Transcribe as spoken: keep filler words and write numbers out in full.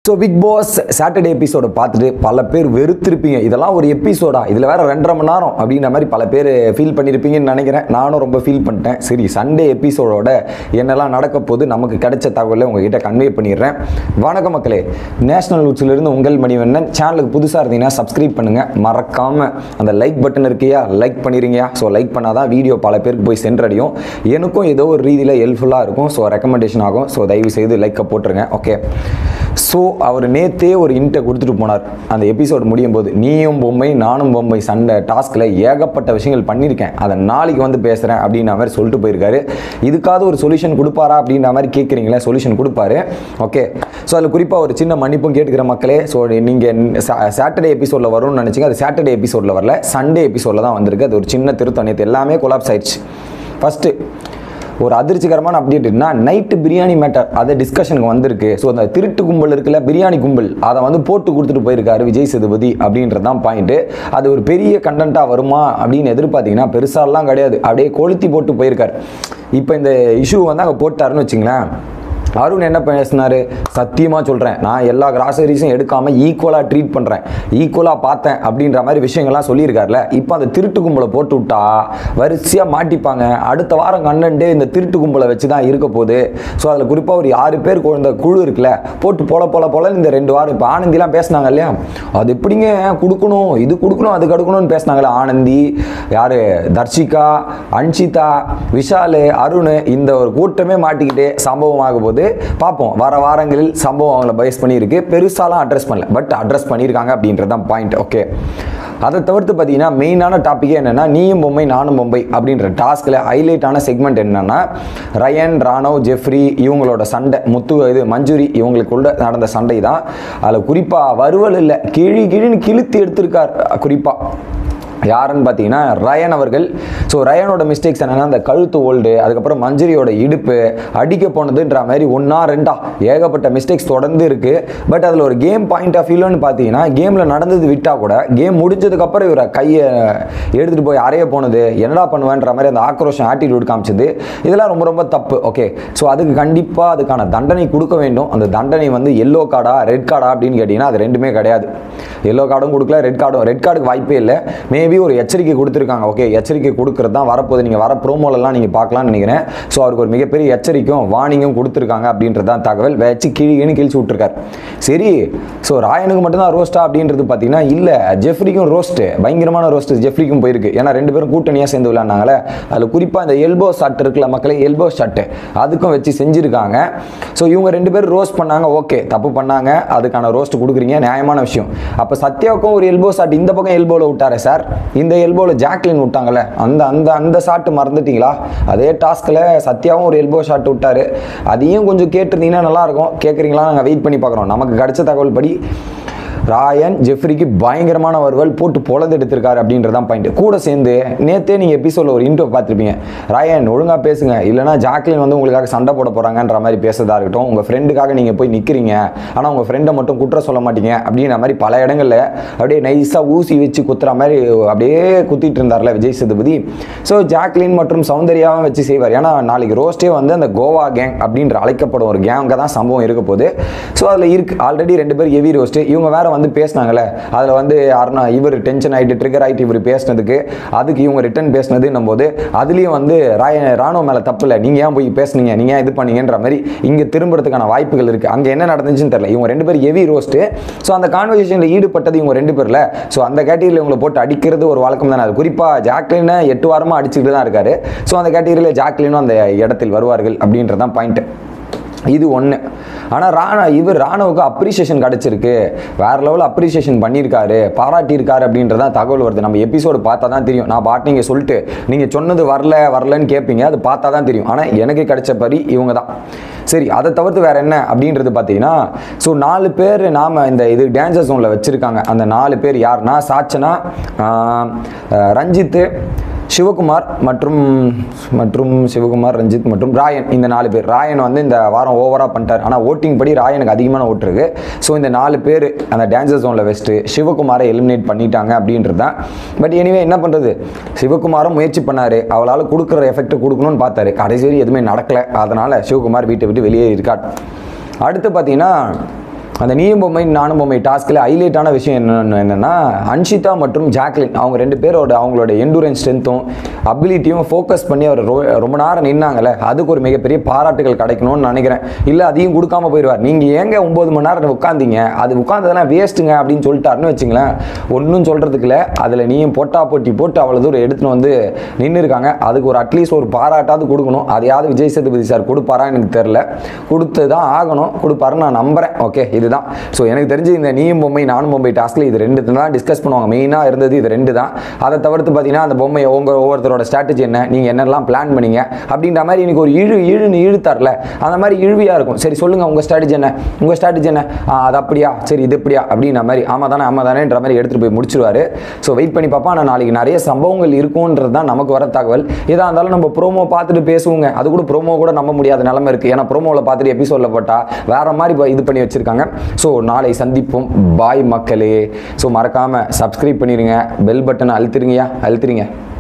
So big pass Saturday எபிசோடை பார்த்துட்டு பல பேர் வெறுத்திருப்பீங்க. இதெல்லாம் ஒரு எபிசோடா, இதில் வேறு ரெண்டரை மணி நேரம் அப்படின்ற மாதிரி பல பேர் ஃபீல் பண்ணியிருப்பீங்கன்னு நினைக்கிறேன். நானும் ரொம்ப ஃபீல் பண்ணிட்டேன். சரி, சண்டே எபிசோடோட என்னெல்லாம் நடக்க போது நமக்கு கிடைச்ச தகவலை உங்ககிட்ட கன்வே பண்ணிடுறேன். வணக்கம் மக்களே, நேஷனல் நியூஸ்லேருந்து உங்கள் மணிவண்ணன். சேனலுக்கு புதுசாக இருந்தீங்கன்னா சப்ஸ்கிரைப் பண்ணுங்கள். மறக்காமல் அந்த லைக் பட்டன் இருக்கையா, லைக் பண்ணிடுங்கயா. ஸோ லைக் பண்ணால் தான் வீடியோ பல பேருக்கு போய் சென்றடையும். எனக்கும் ஏதோ ஒரு ரீதியில் ஹெல்ப்ஃபுல்லாக இருக்கும். ஸோ ரெக்கமெண்டேஷன் ஆகும். ஸோ தயவு செய்து லைக்கை போட்டுருங்க. ஓகே, ஸோ அவர் நேற்றே ஒரு இன்ட்டை கொடுத்துட்டு போனார். அந்த எபிசோடு முடியும் போது, நீயும் பொம்மை நானும் பொம்மை சண்டை டாஸ்கில் ஏகப்பட்ட விஷயங்கள் பண்ணியிருக்கேன், அதை நாளைக்கு வந்து பேசுகிறேன் அப்படின்ற மாதிரி சொல்லிட்டு போயிருக்காரு. இதுக்காவது ஒரு சொல்யூஷன் கொடுப்பாரா அப்படின்ற மாதிரி கேட்குறீங்களே, சொல்யூஷன் கொடுப்பாரு. ஓகே, ஸோ அதில் குறிப்பாக ஒரு சின்ன மன்னிப்பும் கேட்டுக்கிற மக்களே. ஸோ நீங்கள் சாட்டர்டே எபிசோடில் வரும்னு நினச்சிங்க, அது சாட்டர்டே எபிசோடில் வரல, சண்டே எபிசோடில் தான் வந்திருக்கு. அது ஒரு சின்ன திருத்தம். நேற்று எல்லாமே கொலாப்ஸ் ஆயிடுச்சு. ஃபஸ்ட்டு ஒரு அதிர்ச்சிகரமான அப்டேட்னா, நைட்டு பிரியாணி மேட்டர் அதை டிஸ்கஷனுக்கு வந்திருக்கு. ஸோ அந்த திருட்டு கும்பல் இருக்குல்ல, பிரியாணி கும்பல், அதை வந்து போட்டு கொடுத்துட்டு போயிருக்காரு விஜய் சேதுபதி அப்படின்றது தான் பாயிண்ட்டு. அது ஒரு பெரிய கண்டென்ட்டாக வருமா அப்படின்னு எதிர்பார்த்தீங்கன்னா பெருசாலாம் கிடையாது. அப்படியே கொளுத்தி போட்டு போயிருக்காரு. இப்போ இந்த இஷ்யூ வந்து அங்கே போட்டாருன்னு வச்சுங்களேன். அருண் என்ன பேசினார்? சத்தியமாக சொல்கிறேன், நான் எல்லா கிராசரிஸும் எடுக்காமல் ஈக்குவலாக ட்ரீட் பண்ணுறேன், ஈக்குவலாக பார்த்தேன் அப்படின்ற மாதிரி விஷயங்கள்லாம் சொல்லியிருக்காருல. இப்போ அந்த திருட்டு கும்பலை போட்டு விட்டா வரிசையாக மாட்டிப்பாங்க. அடுத்த வாரம் கண்டென்ட்டு இந்த திருட்டு கும்பலை வச்சு தான் இருக்க போகுது. ஸோ அதில் குறிப்பாக ஒரு ஆறு பேர் இந்த குழு இருக்குல்ல, போட்டு போல போல போல இந்த ரெண்டு வாரம் இப்போ ஆனந்திலாம் பேசினாங்க இல்லையா, அது எப்படிங்க கொடுக்கணும், இது கொடுக்கணும், அது கொடுக்கணும்னு பேசினாங்களே. ஆனந்தி, யார், தர்ஷிகா, அன்ஷிதா, விஷால், அருண், இந்த ஒரு கூட்டமே மாட்டிக்கிட்டே சம்பவம் ஆக போது பார்ப்போம். வர வாரங்களில் சம்பவம் அவங்கள பைஸ் பண்ணியிருக்கு. பெருசாலாம் அட்ரஸ் பண்ணல, பட் அட்ரஸ் பண்ணியிருக்காங்க அப்படின்றது தான் பாயிண்ட். ஓகே, அதை தவிர்த்து பார்த்தீங்கன்னா மெயினான டாப்பிக்கே என்னென்னா, நீயும் பொம்மை நானும் பொம்மை அப்படின்ற டாஸ்கில் ஹைலைட்டான செக்மெண்ட் என்னென்னா, ரயன், ராணவ், ஜெஃப்ரி இவங்களோட சண்டை, முத்து இது மஞ்சுரி இவங்களுக்குள்ள நடந்த சண்டை தான். அதில் குறிப்பாக வருவல் இல்லை, கிழி கிழின்னு கிழித்து எடுத்திருக்கார். குறிப்பாக யாருன்னு பார்த்தீங்கன்னா ரயன் அவர்கள். ஸோ ரயனோட மிஸ்டேக்ஸ் என்னென்னா, அந்த கழுத்து ஓல்டு, அதுக்கப்புறம் மஞ்சுரியோட இடுப்பு அடிக்க போனதுன்ற மாதிரி ஒன்றா ரெண்டா ஏகப்பட்ட மிஸ்டேக்ஸ் தொடர்ந்து இருக்குது. பட் அதில் ஒரு கேம் பாயிண்ட் ஆஃப் வியூன்னு பார்த்தீங்கன்னா, கேமில் நடந்தது விட்டால் கூட கேம் முடிஞ்சதுக்கப்புறம் இவரை கையை எடுத்துகிட்டு போய் அறைய போனது, என்னடா பண்ணுவேன்ற மாதிரி அந்த ஆக்ரோஷம் ஆட்டிடியூட் காமிச்சது, இதெல்லாம் ரொம்ப ரொம்ப தப்பு. ஓகே, ஸோ அதுக்கு கண்டிப்பாக அதுக்கான தண்டனை கொடுக்க வேண்டும். அந்த தண்டனை வந்து எல்லோ கார்டா ரெட் கார்டா அப்படின்னு கேட்டிங்கன்னா அது ரெண்டுமே கிடையாது. எல்லோ கார்டும் கொடுக்கல, ரெட் கார்டும் ரெட் கார்டுக்கு வாய்ப்பே இல்லை. மேபி ஒரு எச்சரிக்கை கொடுத்துருக்காங்க. ஓகே, எச்சரிக்கை கொடுக்கறது தான் வரப்போகுது. நீங்கள் வர ப்ரோமோலெல்லாம் நீங்கள் பார்க்கலாம்னு நினைக்கிறேன். ஸோ அவருக்கு ஒரு மிகப்பெரிய எச்சரிக்கையும் வார்னிங்கும் கொடுத்துருக்காங்க அப்படின்றது தான் தகவல். வச்சு கீழே கிழிச்சு விட்டுருக்காரு. சரி, ஸோ ராயனுக்கு மட்டும்தான் ரோஸ்டா அப்படின்றது பார்த்தீங்கன்னா இல்லை, ஜெஃப்ரிக்கும் ரோஸ்ட்டு, பயங்கரமான ரோஸ்ட்டு ஜெஃப்ரிக்கும் போயிருக்கு. ஏன்னா ரெண்டு பேரும் கூட்டணியாக சேர்ந்து விளையாண்டாங்களே. அதில் குறிப்பாக இந்த எல்போ ஷாட் இருக்குல்ல மக்களே, எல்போ ஷாட்டு அதுக்கும் வச்சு செஞ்சுருக்காங்க. ஸோ இவங்க ரெண்டு பேரும் ரோஸ்ட் பண்ணாங்க. ஓகே, தப்பு பண்ணாங்க, அதுக்கான ரோஸ்ட் கொடுக்குறீங்க, நியாயமான விஷயம். அப்போ சத்யாவுக்கும் ஒரு எல்போ ஷாட் இந்த பக்கம் எல்போவில் விட்டாரே சார், இந்த எல்போவில் ஜாக்லின் விட்டாங்கல்ல, அந்த அந்த அந்த ஷாட்டு மறந்துட்டீங்களா? அதே டாஸ்கில் சத்யாவும் ஒரு எல்போ ஷாட் விட்டாரு. அதையும் கொஞ்சம் கேட்டிருந்தீங்கன்னா நல்லாயிருக்கும். கேட்குறீங்களா? நாங்கள் வெயிட் பண்ணி பார்க்குறோம். நமக்கு கிடைச்ச தகவல் படி ராயன் ஜெஃப்ரிக்கு பயங்கரமான வருவல் போட்டு பொழந்து எடுத்திருக்காரு அப்படின்றதான் பாயிண்ட். கூட சேர்ந்து நேற்றே நீங்கள் எபிசோடில் ஒரு இன்ட்ரோ பார்த்துருப்பீங்க. ராயன் ஒழுங்காக பேசுங்க, இல்லைனா ஜாக்லின் வந்து உங்களுக்காக சண்டை போட போகிறாங்கன்ற மாதிரி பேசுறதா இருக்கட்டும். உங்கள் ஃப்ரெண்டுக்காக நீங்கள் போய் நிற்கிறீங்க, ஆனால் உங்கள் ஃப்ரெண்டை மட்டும் குற்றம் சொல்ல மாட்டீங்க அப்படின்ற மாதிரி பல இடங்களில் அப்படியே நைஸாக ஊசி வச்சு குத்துற மாதிரி அப்படியே குத்திட்டு இருந்தார்ல விஜய் சேதுபதி. ஸோ ஜாக்லின் மற்றும் சௌந்தர்யாவும் வச்சு செய்வார். ஏன்னா நாளைக்கு ரோஸ்டே வந்து அந்த கோவா கேங் அப்படின்ற அழைக்கப்படும் ஒரு கேங்க தான் சம்பவம் இருக்க போகுது. ஸோ அதில் இருக்குது ஆல்ரெடி ரெண்டு பேர் ஹெவி ரோஸ்ட்டு. இவங்க வேறு வந்து பேசினாங்களே, அதில் வந்து அருணா இவர் டென்ஷன் ஆகிட்டு ட்ரிகர் ஆகிட்டு இவர் பேசினதுக்கு அதுக்கு இவங்க ரிட்டன் பேசினதுன்னும் போது அதுலேயும் வந்து ராய ராணுவ மேலே தப்பு இல்லை, நீங்கள் ஏன் போய் பேசுனீங்க, நீங்கள் ஏன் இது பண்ணீங்கன்ற மாதிரி இங்கே திரும்புறதுக்கான வாய்ப்புகள் இருக்குது. அங்கே என்ன நடந்துச்சுன்னு தெரியல. இவங்க ரெண்டு பேர் ஹெவி ரோஸ்ட்டு. ஸோ அந்த கான்வர்சேஷனில் ஈடுபட்டது இவங்க ரெண்டு பேரில். ஸோ அந்த கேட்டகரியில் இவங்களை போட்டு அடிக்கிறது ஒரு வழக்கம் தானே. அது குறிப்பாக ஜாக்லினை எட்டு வாரமாக அடிச்சுக்கிட்டு தான் இருக்காரு. ஸோ அந்த கேட்டகரியில் ஜாக்லினும் அந்த இடத்தில் வருவார்கள் அப்படின்றதான் பாயிண்ட்டு. இது ஒன்று. ஆனால் ராணா இவர் ராணுவுக்கு அப்ரிசியேஷன் கிடச்சிருக்கு, வேறு லெவலில் அப்ரிசியேஷன் பண்ணியிருக்காரு, பாராட்டியிருக்காரு அப்படின்றதான் தகவல் வருது. நம்ம எபிசோடு பார்த்தா தான் தெரியும். நான் பாட்டு நீங்கள் சொல்லிட்டு நீங்கள் சொன்னது வரல வரலன்னு கேட்பீங்க, அது பார்த்தா தான் தெரியும். ஆனால் எனக்கு கிடைச்ச படி இவங்க தான். சரி, அதை தவிர்த்து வேறு என்ன அப்படின்றது பார்த்தீங்கன்னா, ஸோ நாலு பேர் நாம் இந்த இது டேஞ்சர் ஜோனில் வச்சுருக்காங்க. அந்த நாலு பேர் யாருன்னா, சாச்சனா, ரஞ்சித்து, சிவகுமார் மற்றும் மற்றும் சிவகுமார், ரஞ்சித் மற்றும் ராயன், இந்த நாலு பேர். ராயன் வந்து இந்த வாரம் ஓவராக பண்ணிட்டார். ஆனால் ஓட்டிங் படி ராயனுக்கு அதிகமான ஓட்டு இருக்கு. ஸோ இந்த நாலு பேர் அந்த டேஞ்சர் ஜோனில் வச்சுட்டு சிவகுமாரை எலிமினேட் பண்ணிட்டாங்க அப்படின்றது தான். பட் எனிவே என்ன பண்ணுறது, சிவகுமாரும் முயற்சி பண்ணார், அவளால் கொடுக்குற எஃபெக்ட் கொடுக்கணும்னு பார்த்தாரு. கடைசி வரை எதுவுமே நடக்கலை. அதனால் சிவகுமார் வீட்டை விட்டு வெளியே இருக்கார். அடுத்து பார்த்தீங்கன்னா அந்த நீயும் பொம்மை நானும் பொம்மை டாஸ்கில் ஹைலைட்டான விஷயம் என்ன என்னென்னா அன்ஷிதா மற்றும் ஜாக்லின் அவங்க ரெண்டு பேரோட அவங்களோட எண்டூரன்ஸ் ஸ்ட்ரென்த்தும் அபிலிட்டியும் ஃபோக்கஸ் பண்ணி அவர் ரொம்ப நேரம் நின்னாங்கல்ல, அதுக்கு ஒரு மிகப்பெரிய பாராட்டுகள் கிடைக்கணும்னு நினைக்கிறேன். இல்லை அதையும் கொடுக்காம போயிடுவார். நீங்கள் ஏங்க ஒம்பது மணி நேரம் உட்காந்தீங்க, அது உட்காந்ததெல்லாம் வேஸ்ட்டுங்க அப்படின்னு சொல்லிட்டாருன்னு வச்சுங்களேன், ஒன்றும் சொல்கிறதுக்கு இல்லை. அதில் நீயும் போட்டா போட்டி போட்டு அவ்வளோ தூரம் எடுத்துன்னு வந்து நின்று இருக்காங்க. அதுக்கு ஒரு அட்லீஸ்ட் ஒரு பாராட்டாவது கொடுக்கணும். அதையாவது விஜய் சேதுபதி சார் கொடுப்பாரா எனக்கு தெரில, கொடுத்து தான் ஆகணும், கொடுப்பாருன்னு நான் நம்புகிறேன். ஓகே, இதுதான். ஸோ எனக்கு தெரிஞ்சு இந்த நீயும் பொம்மை நானும் பொம்மை டாஸ்கில் இது ரெண்டு தான் டிஸ்கஸ் பண்ணுவாங்க. மெயினாக இருந்தது இது ரெண்டு தான். அதை தவிர்த்து பார்த்தீங்கன்னா அந்த பொம்மை உங்கள் ஒவ்வொருத்தரோட ஸ்ட்ராட்டஜி என்ன, நீங்கள் என்னெல்லாம் பிளான் பண்ணீங்க அப்படின்ற மாதிரி எனக்கு ஒரு இழு இழுன்னு இழுத்தார்ல, அந்த மாதிரி இழுவியாக இருக்கும். சரி சொல்லுங்கள் உங்கள் ஸ்ட்ராட்டஜி என்ன, உங்கள் ஸ்ட்ராட்டஜி என்ன, அது அப்படியா, சரி இது எப்படியா அப்படின்ற மாதிரி, ஆமாம் தானே ஆமாம் தானேன்ற மாதிரி எடுத்துகிட்டு போய் முடிச்சிருவார். ஸோ வெயிட் பண்ணி பார்ப்போம். ஆனால் நாளைக்கு நிறைய சம்பவங்கள் இருக்கும்ன்றது தான் நமக்கு வர தகவல். எதாக இருந்தாலும் நம்ம ப்ரோமோ பார்த்துட்டு பேசுவோங்க. அது கூட ப்ரோமோ கூட நம்ப முடியாத நிலைமை இருக்குது. ஏன்னா ப்ரோமோவில் பார்த்துட்டு எபிசோடில் போட்டால் வேறு மாதிரி இது பண்ணி வச்சுருக்காங்க. ஸோ நாளை சந்திப்போம். பாய் மக்களே. ஸோ மறக்காமல் சப்ஸ்கிரைப் பண்ணிடுங்க, பெல் பட்டனை அழுத்திருங்கயா அழுத்திருங்க.